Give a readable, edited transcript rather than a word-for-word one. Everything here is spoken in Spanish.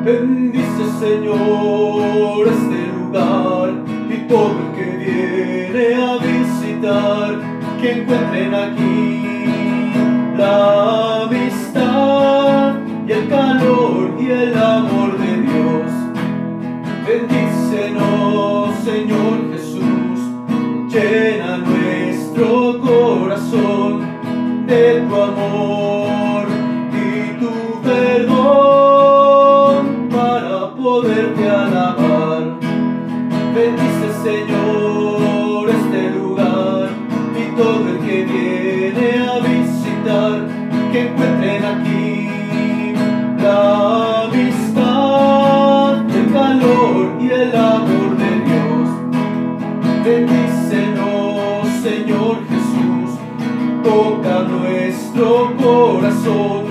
Bendice, Señor, este lugar y todo el que viene a visitar, que encuentren aquí la amistad y el calor y el amor de Dios. Bendícenos, Señor Jesús, llena nuestro corazón de tu amor y tu perdón para poderte alabar. Bendice, Señor, este lugar y todo el que viene a visitar, que encuentren aquí la amistad, el calor y el amor de Dios. Bendícenos, Señor Jesús, toca nuestro corazón